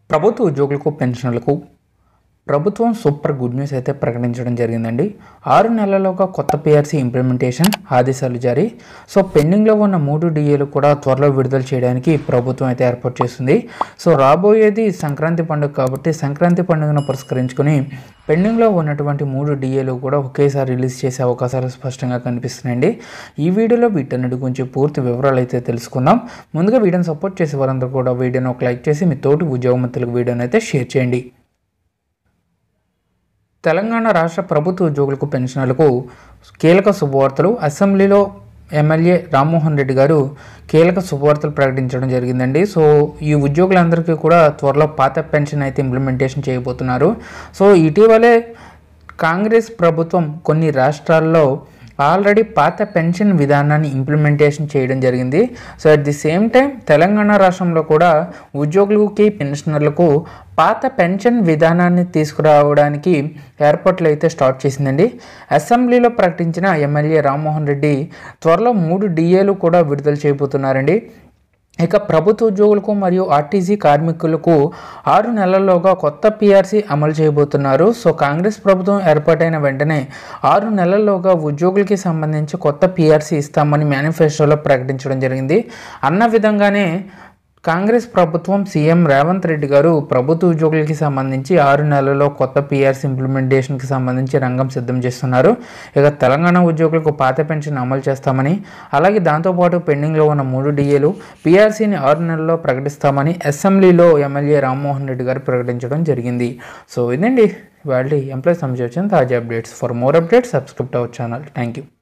ప్రభుత్వ ఉద్యోగులకు పెన్షన్లకు ప్రభుత్వం సూపర్ గుడ్ న్యూస్ అయితే ప్రకటించడం జరిగిందండి. 6 నెలల్లోగా కొత్త పీఆర్సీ ఇంప్లిమెంటేషన్ ఆదేశాలు జారీ. సో పెండింగ్లో ఉన్న 3 డిఏలు కూడా త్వరలో విడుదల చేయడానికి ప్రభుత్వం అయితే ఏర్పాటు చేస్తుంది. సో రాబోయేది సంక్రాంతి పండుగ కాబట్టి సంక్రాంతి పండుగను పురస్కరించుకొని పెండింగ్లో ఉన్నటువంటి 3 డిఏలు కూడా ఒకేసారి రిలీజ్ చేసే అవకాశాలు స్పష్టంగా కనిపిస్తున్నాయండి. ఈ వీడియోలో వీటన్నిటి గురించి పూర్తి వివరాలు అయితే తెలుసుకుందాం. ముందుగా వీడియోని సపోర్ట్ చేసే వారందరూ కూడా వీడియోని ఒక లైక్ చేసి మీ తోటి ఉద్యోగమంతులకు వీడియోని అయితే షేర్ చేయండి. తెలంగాణ రాష్ట్ర ప్రభుత్వ ఉద్యోగులకు పెన్షనర్లకు కీలక శుభవార్తలు. అసెంబ్లీలో ఎమ్మెల్యే రామ్మోహన్ రెడ్డి గారు కీలక శుభవార్తలు ప్రకటించడం జరిగిందండి. సో ఈ ఉద్యోగులందరికీ కూడా త్వరలో పాత పెన్షన్ అయితే ఇంప్లిమెంటేషన్ చేయబోతున్నారు. సో ఇటీవలే కాంగ్రెస్ ప్రభుత్వం కొన్ని రాష్ట్రాల్లో ఆల్రెడీ పాత పెన్షన్ విధానాన్ని ఇంప్లిమెంటేషన్ చేయడం జరిగింది. So at the same time Telangana రాష్ట్రంలో కూడా ఉద్యోగులకి పెన్షనర్లకు పాత పెన్షన్ విధానాన్ని తీసుకురావడానికి ఏర్పాట్లు అయితే స్టార్ట్ చేసిందండి. అసెంబ్లీలో ప్రకటించిన ఎమ్మెల్యే రామ్మోహన్ రెడ్డి త్వరలో 3 డిఏలు కూడా విడుదల చేయబోతున్నారండి. ఇక ప్రభుత్వ ఉద్యోగులకు మరియు ఆర్టీసీ కార్మికులకు 6 నెలల్లోగా కొత్త పీఆర్సీ అమలు చేయబోతున్నారు. సో కాంగ్రెస్ ప్రభుత్వం ఏర్పాటైన వెంటనే 6 నెలల్లోగా ఉద్యోగులకి సంబంధించి కొత్త పీఆర్సీ ఇస్తామని మేనిఫెస్టోలో ప్రకటించడం జరిగింది. అన్న విధంగానే కాంగ్రెస్ ప్రభుత్వం సీఎం రేవంత్ రెడ్డి గారు ప్రభుత్వ ఉద్యోగులకి సంబంధించి 6 నెలల్లో కొత్త పీఆర్సీ ఇంప్లిమెంటేషన్కి సంబంధించి రంగం సిద్ధం చేస్తున్నారు. ఇక తెలంగాణ ఉద్యోగులకు పాత పెన్షన్ అమలు చేస్తామని, అలాగే దాంతోపాటు పెండింగ్లో ఉన్న 3 డిఏలు పీఆర్సీని 6 నెలల్లో ప్రకటిస్తామని అసెంబ్లీలో ఎమ్మెల్యే రామ్మోహన్ రెడ్డి గారు ప్రకటించడం జరిగింది. సో ఇదండి వాళ్ళ ఎంప్లాయీస్ సంబంధించిన తాజా updates. For more updates subscribe to our channel. Thank you.